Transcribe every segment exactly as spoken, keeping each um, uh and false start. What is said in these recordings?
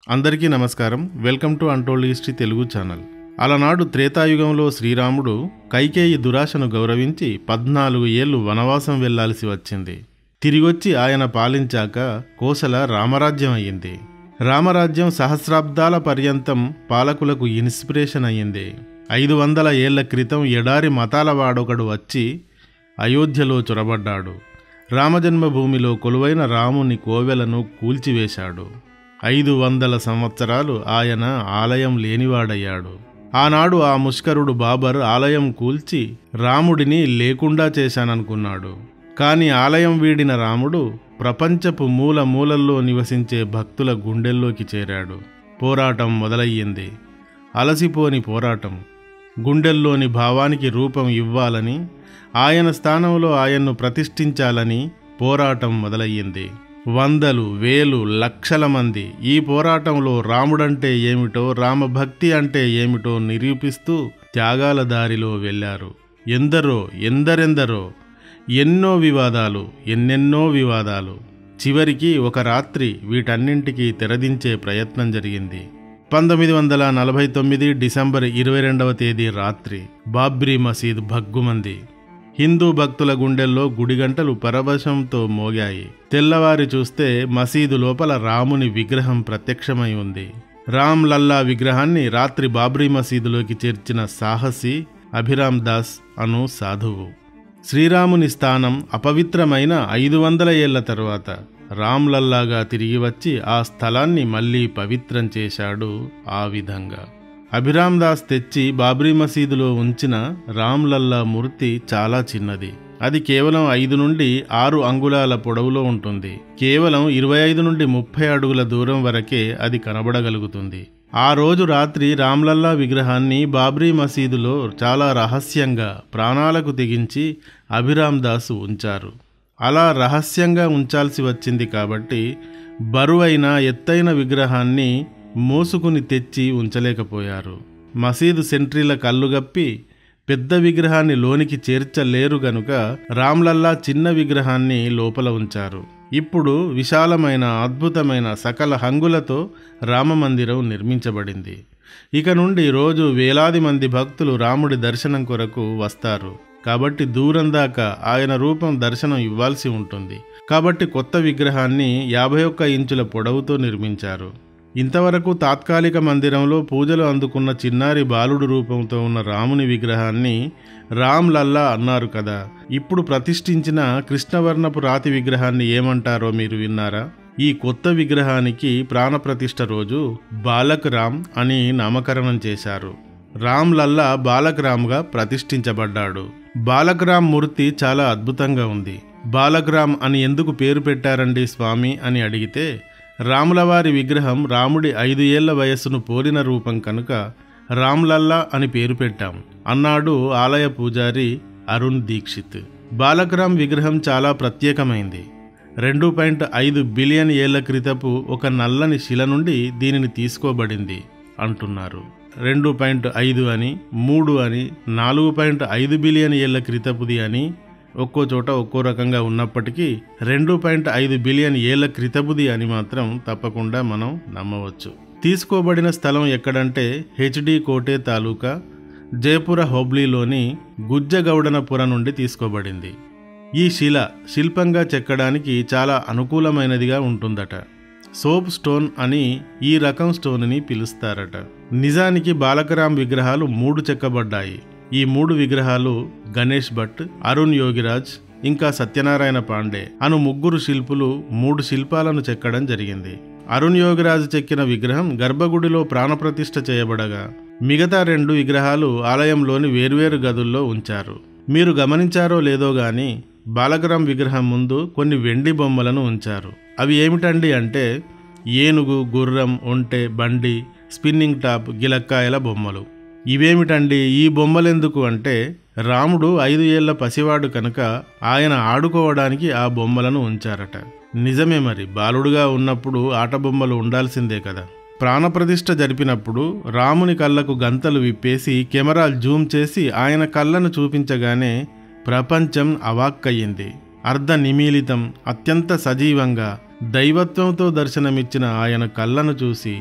అందరికీ నమస్కారం. Welcome to untold history Telugu channel. అలనాడు త్రేతాయుగంలో శ్రీరాముడు కైకేయి దురాశను గౌరవించి పద్నాలుగు ఏళ్లు వనవాసం వెళ్లాల్సి వచ్చింది. తిరిగొచ్చి ఆయన పాలించాక కోసల రామరాజ్యం అయ్యింది. రామరాజ్యం సహస్రాబ్దాల పర్యంతం పాలకులకు ఇన్స్పిరేషన్ అయ్యింది. ఐదు వందల ఏళ్ల క్రితం ఎడారి మతాల వాడొకడు వచ్చి అయోధ్యలో చొరబడ్డాడు. రామజన్మభూమిలో కొలువైన రాముని కోవెలను కూల్చివేశాడు. ఐదు వందల సంవత్సరాలు ఆయన ఆలయం లేనివాడయ్యాడు. ఆనాడు ఆ ముష్కరుడు బాబర్ ఆలయం కూల్చి రాముడిని లేకుండా చేశాననుకున్నాడు. కాని ఆలయం వీడిన రాముడు ప్రపంచపు మూల మూలల్లో నివసించే భక్తుల గుండెల్లోకి చేరాడు. పోరాటం మొదలయ్యింది. అలసిపోని పోరాటం. గుండెల్లోని భావానికి రూపం ఇవ్వాలని, ఆయన స్థానంలో ఆయన్ను ప్రతిష్ఠించాలని పోరాటం మొదలయ్యింది. వందలు వేలు లక్షల మంది ఈ పోరాటంలో రాముడంటే ఏమిటో, రామభక్తి అంటే ఏమిటో నిరూపిస్తూ త్యాగాల దారిలో వెళ్ళారు. ఎందరో ఎందరెందరో, ఎన్నో వివాదాలు ఎన్నెన్నో వివాదాలు. చివరికి ఒక రాత్రి వీటన్నింటికీ తెరదించే ప్రయత్నం జరిగింది. పంతొమ్మిది వందల నలభై తొమ్మిది డిసెంబర్ ఇరవై రెండవ తేదీ రాత్రి బాబ్రీ మసీద్ భగ్గుమంది. హిందూ భక్తుల గుండెల్లో గుడిగంటలు పరవశంతో మోగాయి. తెల్లవారి చూస్తే మసీదు లోపల రాముని విగ్రహం ప్రత్యక్షమై ఉంది. రామ్ లల్లా విగ్రహాన్ని రాత్రి బాబ్రీ మసీదులోకి చేర్చిన సాహసి అభిరామ్ దాస్ అను సాధువు. శ్రీరాముని స్థానం అపవిత్రమైన ఐదు వందల ఏళ్ల తరువాత రామ్ లల్లాగా తిరిగి వచ్చి ఆ స్థలాన్ని మళ్లీ పవిత్రం చేశాడు. ఆ విధంగా అభిరామ్ దాస్ తెచ్చి బాబ్రీ మసీదులో ఉంచిన రామ్ లల్లా మూర్తి చాలా చిన్నది. అది కేవలం ఐదు నుండి ఆరు అంగుళాల పొడవులో ఉంటుంది. కేవలం ఇరవై ఐదు నుండి ముప్పై అడుగుల దూరం వరకే అది కనబడగలుగుతుంది. ఆ రోజు రాత్రి రామ్లల్లా విగ్రహాన్ని బాబ్రీ మసీదులో చాలా రహస్యంగా ప్రాణాలకు తెగించి అభిరామ్ దాస్ ఉంచారు. అలా రహస్యంగా ఉంచాల్సి వచ్చింది కాబట్టి బరువైన ఎత్తైన విగ్రహాన్ని మోసుకుని తెచ్చి ఉంచలేకపోయారు. మసీదు సెంట్రీల కళ్ళుగప్పి పెద్ద విగ్రహాన్ని లోనికి చేర్చలేరు గనుక రామ్లల్లా చిన్న విగ్రహాన్ని లోపల ఉంచారు. ఇప్పుడు విశాలమైన అద్భుతమైన సకల హంగులతో రామమందిరం నిర్మించబడింది. ఇక నుండి రోజు వేలాది మంది భక్తులు రాముడి దర్శనం కొరకు వస్తారు. కాబట్టి దూరం దాకా ఆయన రూపం దర్శనం ఇవ్వాల్సి ఉంటుంది. కాబట్టి కొత్త విగ్రహాన్ని యాభై ఒక్క ఇంచుల పొడవుతో నిర్మించారు. ఇంతవరకు తాత్కాలిక మందిరంలో పూజలు అందుకున్న చిన్నారి బాలుడు రూపంతో ఉన్న రాముని విగ్రహాన్ని రామ్ లల్లా అన్నారు కదా. ఇప్పుడు ప్రతిష్ఠించిన కృష్ణవర్ణపు రాతి విగ్రహాన్ని ఏమంటారో మీరు విన్నారా? ఈ కొత్త విగ్రహానికి ప్రాణప్రతిష్ఠ రోజు బాలక్ రామ్ అని నామకరణం చేశారు. రామ్ లల్లా బాలక్ రామ్గా ప్రతిష్ఠించబడ్డాడు. బాలక్ రామ్ మూర్తి చాలా అద్భుతంగా ఉంది. బాలక్ రామ్ అని ఎందుకు పేరు పెట్టారండి స్వామి అని అడిగితే, రాములవారి విగ్రహం రాముడి ఐదు ఏళ్ల వయస్సును పోలిన రూపం కనుక రామ్లల్లా అని పేరు పెట్టాం అన్నాడు ఆలయ పూజారి అరుణ్ దీక్షిత్. బాలకరామ్ విగ్రహం చాలా ప్రత్యేకమైంది. రెండు పాయింట్ ఐదు బిలియన్ ఏళ్ల క్రితపు ఒక నల్లని శిల నుండి దీనిని తీసుకోబడింది అంటున్నారు. రెండు పాయింట్ ఐదు అని, మూడు అని, నాలుగు పాయింట్ ఐదు బిలియన్ ఏళ్ల క్రితపుది అని ఒక్కో చోట ఒక్కో రకంగా ఉన్నప్పటికీ రెండు పాయింట్ ఐదు బిలియన్ ఏళ్ల క్రితపుది అని మాత్రం తప్పకుండా మనం నమ్మవచ్చు. తీసుకోబడిన స్థలం ఎక్కడంటే హెచ్డి కోటే తాలూకా జయపుర హోబ్లీలోని గుజ్జగౌడనపుర నుండి తీసుకోబడింది. ఈ శిల శిల్పంగా చెక్కడానికి చాలా అనుకూలమైనదిగా ఉంటుందట. సోప్ స్టోన్ అని ఈ రకం స్టోన్ని పిలుస్తారట. నిజానికి బాలకరామ్ విగ్రహాలు మూడు చెక్కబడ్డాయి. ఈ మూడు విగ్రహాలు గణేష్ భట్, అరుణ్ యోగిరాజ్ ఇంకా సత్యనారాయణ పాండే అను ముగ్గురు శిల్పులు మూడు శిల్పాలను చెక్కడం జరిగింది. అరుణ్ యోగిరాజ్ చెక్కిన విగ్రహం గర్భగుడిలో ప్రాణప్రతిష్ఠ చేయబడగా మిగతా రెండు విగ్రహాలు ఆలయంలోని వేర్వేరు గదుల్లో ఉంచారు. మీరు గమనించారో లేదో గాని బాలకరామ్ విగ్రహం ముందు కొన్ని వెండి బొమ్మలను ఉంచారు. అవి ఏమిటండి అంటే ఏనుగు, గుర్రం, ఒంటె, బండి, స్పిన్నింగ్ టాప్, గిలక్కాయల బొమ్మలు. ఇవేమిటండి ఈ బొమ్మలెందుకు అంటే రాముడు ఐదు ఏళ్ల పసివాడు కనుక ఆయన ఆడుకోవడానికి ఆ బొమ్మలను ఉంచారట. నిజమే, మరి బాలుడుగా ఉన్నప్పుడు ఆట బొమ్మలు ఉండాల్సిందే కదా. ప్రాణప్రతిష్ఠ జరిపినప్పుడు రాముని కళ్ళకు గంతలు విప్పేసి కెమెరా జూమ్ చేసి ఆయన కళ్ళను చూపించగానే ప్రపంచం అవాక్కయ్యింది. అర్ధ నిమీలితం, అత్యంత సజీవంగా దైవత్వంతో దర్శనమిచ్చిన ఆయన కళ్ళను చూసి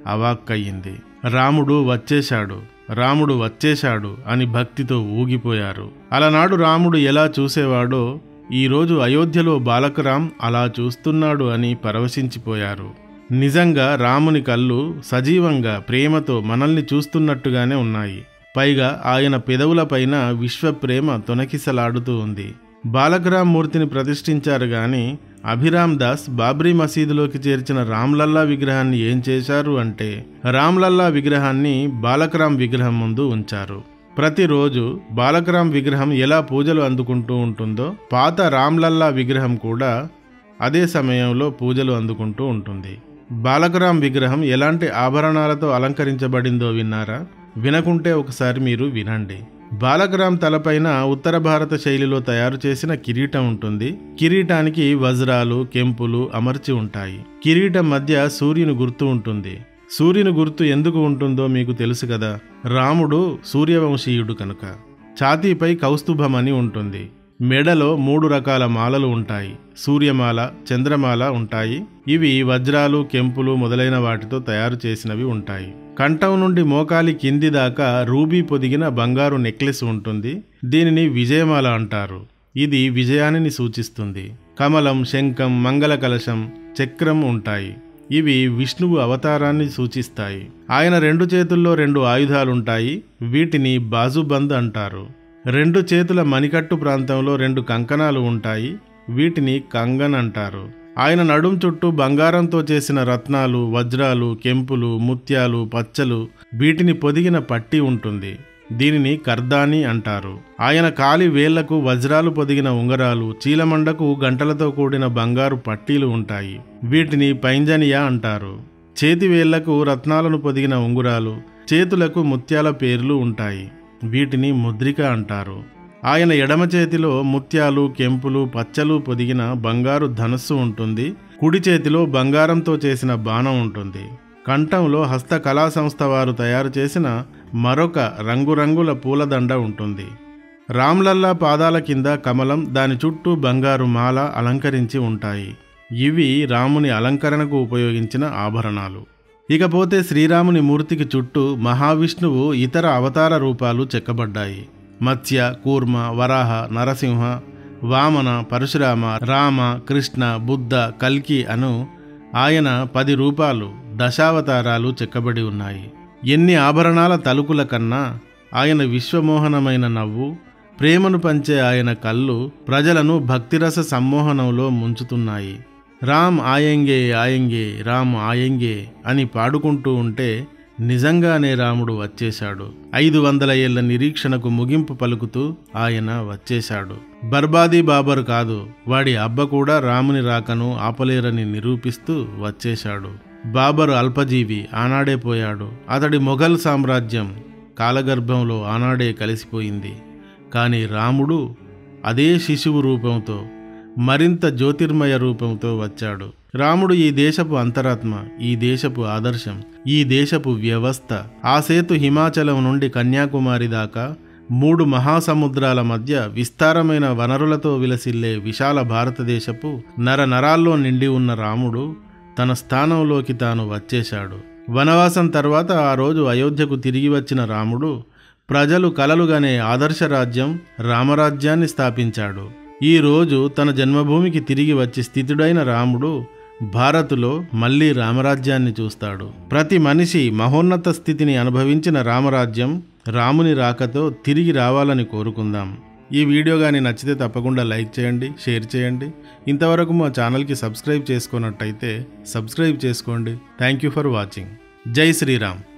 అవాక్కయ్యింది. రాముడు వచ్చేశాడు, రాముడు వచ్చేశాడు అని భక్తితో ఊగిపోయారు. అలనాడు రాముడు ఎలా చూసేవాడో ఈరోజు అయోధ్యలో బాలకరాం అలా చూస్తున్నాడు అని పరవశించిపోయారు. నిజంగా రాముని కళ్ళు సజీవంగా ప్రేమతో మనల్ని చూస్తున్నట్టుగానే ఉన్నాయి. పైగా ఆయన పెదవులపైన విశ్వప్రేమ తొనకిసలాడుతూ ఉంది. బాలకరాం మూర్తిని ప్రతిష్ఠించారు గాని అభిరామ్ దాస్ బాబ్రీ మసీదులోకి చేర్చిన రామ్లల్లా విగ్రహాన్ని ఏం చేశారు అంటే రామ్లల్లా విగ్రహాన్ని బాలకరాం విగ్రహం ముందు ఉంచారు. ప్రతిరోజు బాలకరాం విగ్రహం ఎలా పూజలు అందుకుంటూ ఉంటుందో పాత రామ్లల్లా విగ్రహం కూడా అదే సమయంలో పూజలు అందుకుంటూ ఉంటుంది. బాలకరాం విగ్రహం ఎలాంటి ఆభరణాలతో అలంకరించబడిందో విన్నారా? వినకుంటే ఒకసారి మీరు వినండి. బాలకరాం తలపైన ఉత్తర భారత శైలిలో తయారు చేసిన కిరీటం ఉంటుంది. కిరీటానికి వజ్రాలు, కెంపులు అమర్చి ఉంటాయి. కిరీటం మధ్య సూర్యుని గుర్తు ఉంటుంది. సూర్యుని గుర్తు ఎందుకు ఉంటుందో మీకు తెలుసు కదా, రాముడు సూర్యవంశీయుడు కనుక. ఛాతీపై కౌస్తుభమని ఉంటుంది. మెడలో మూడు రకాల మాలలు ఉంటాయి. సూర్యమాల, చంద్రమాల ఉంటాయి. ఇవి వజ్రాలు, కెంపులు మొదలైన వాటితో తయారు చేసినవి ఉంటాయి. కంఠం నుండి మోకాలి కింది దాకా రూబీ పొదిగిన బంగారు నెక్లెస్ ఉంటుంది. దీనిని విజయమాల అంటారు. ఇది విజయాన్ని సూచిస్తుంది. కమలం, శంఖం, మంగళ కలశం, చక్రం ఉంటాయి. ఇవి విష్ణువు అవతారాన్ని సూచిస్తాయి. ఆయన రెండు చేతుల్లో రెండు ఆయుధాలుంటాయి. వీటిని బాజుబంద్ అంటారు. రెండు చేతుల మణికట్టు ప్రాంతంలో రెండు కంకణాలు ఉంటాయి. వీటిని కంగన్ అంటారు. ఆయన నడుం చుట్టూ బంగారంతో చేసిన రత్నాలు, వజ్రాలు, కెంపులు, ముత్యాలు, పచ్చలు వీటిని పొదిగిన పట్టి ఉంటుంది. దీనిని కర్దాని అంటారు. ఆయన కాలి వేళ్లకు వజ్రాలు పొదిగిన ఉంగరాలు, చీలమండకు గంటలతో కూడిన బంగారు పట్టీలు ఉంటాయి. వీటిని పైంజనియా అంటారు. చేతి వేళ్లకు రత్నాలను పొదిగిన ఉంగురాలు, చేతులకు ముత్యాల పేర్లు ఉంటాయి. వీటిని ముద్రిక అంటారు. ఆయన ఎడమ చేతిలో ముత్యాలు, కెంపులు, పచ్చలు పొదిగిన బంగారు ధనస్సు ఉంటుంది. కుడి చేతిలో బంగారంతో చేసిన బాణం ఉంటుంది. కంఠంలో హస్త కళా సంస్థ వారు తయారు చేసిన మరొక రంగురంగుల పూలదండ ఉంటుంది. రామ్లల్లా పాదాల కింద కమలం, దాని చుట్టూ బంగారు మాల అలంకరించి ఉంటాయి. ఇవి రాముని అలంకరణకు ఉపయోగించిన ఆభరణాలు. ఇకపోతే శ్రీరాముని మూర్తికి చుట్టూ మహావిష్ణువు ఇతర అవతార రూపాలు చెక్కబడ్డాయి. మత్స్య, కూర్మ, వరాహ, నరసింహ, వామన, పరశురామ, రామ, కృష్ణ, బుద్ధ, కల్కి అను ఆయన పది రూపాలు, దశావతారాలు చెక్కబడి ఉన్నాయి. ఎన్ని ఆభరణాల తలుకుల కన్నా ఆయన విశ్వమోహనమైన నవ్వు, ప్రేమను పంచే ఆయన కళ్ళు ప్రజలను భక్తిరస సమ్మోహనంలో ముంచుతున్నాయి. రామ్ ఆయంగే ఆయంగే రామ్ ఆయంగే అని పాడుకుంటూ ఉంటే నిజంగానే రాముడు వచ్చేశాడు. ఐదు వందల ఏళ్ల నిరీక్షణకు ముగింపు పలుకుతూ ఆయన వచ్చేశాడు. బర్బాదీ బాబర్ కాదు, వాడి అబ్బ కూడా రాముని రాకను ఆపలేరని నిరూపిస్తూ వచ్చేశాడు. బాబరు అల్పజీవి, ఆనాడే పోయాడు. అతడి మొఘల్ సామ్రాజ్యం కాలగర్భంలో ఆనాడే కలిసిపోయింది. కానీ రాముడు అదే శిశువు రూపంతో, మరింత జ్యోతిర్మయ రూపంతో వచ్చాడు. రాముడు ఈ దేశపు అంతరాత్మ, ఈ దేశపు ఆదర్శం, ఈ దేశపు వ్యవస్థ. ఆ సేతు హిమాచలం నుండి కన్యాకుమారి దాకా మూడు మహాసముద్రాల మధ్య విస్తారమైన వనరులతో విలసిల్లే విశాల భారతదేశపు నర నరాల్లో నిండి ఉన్న రాముడు తన స్థానంలోకి తాను వచ్చేశాడు. వనవాసం తర్వాత ఆ రోజు అయోధ్యకు తిరిగి వచ్చిన రాముడు ప్రజలు కలలుగనే ఆదర్శ రాజ్యం రామరాజ్యాన్ని స్థాపించాడు. ఈ రోజు తన జన్మభూమికి తిరిగి వచ్చి స్థితుడైన రాముడు భారత్లో మళ్లీ రామరాజ్యాన్ని చూస్తాడు. ప్రతి మనిషి మహోన్నత స్థితిని అనుభవించిన రామరాజ్యం రాముని రాకతో తిరిగి రావాలని కోరుకుందాం. ఈ వీడియో కానీ నచ్చితే తప్పకుండా లైక్ చేయండి, షేర్ చేయండి. ఇంతవరకు మా ఛానల్కి సబ్స్క్రైబ్ చేసుకున్నట్టయితే సబ్స్క్రైబ్ చేసుకోండి. Thank you for watching. జై శ్రీరామ్.